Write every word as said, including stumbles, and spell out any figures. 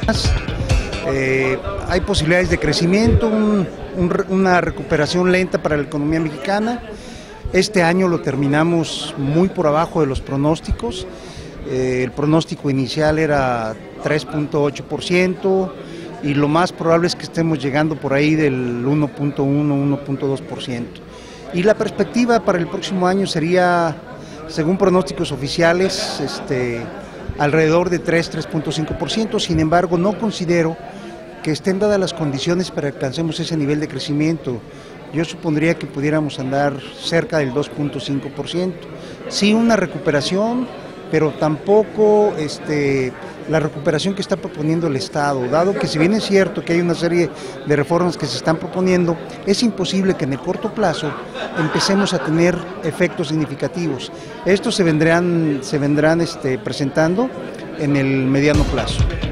Eh, hay posibilidades de crecimiento, un, un, una recuperación lenta para la economía mexicana. Este año lo terminamos muy por abajo de los pronósticos. Eh, el pronóstico inicial era tres punto ocho por ciento y lo más probable es que estemos llegando por ahí del uno punto uno, uno punto dos por ciento. Y la perspectiva para el próximo año sería, según pronósticos oficiales, este, alrededor de tres, tres punto cinco por ciento. Sin embargo, no considero que estén dadas las condiciones para que alcancemos ese nivel de crecimiento. Yo supondría que pudiéramos andar cerca del dos punto cinco por ciento. Sí, una recuperación, pero tampoco este, la recuperación que está proponiendo el Estado, dado que si bien es cierto que hay una serie de reformas que se están proponiendo, es imposible que en el corto plazo empecemos a tener efectos significativos. Estos se vendrán, se vendrán este, presentando en el mediano plazo.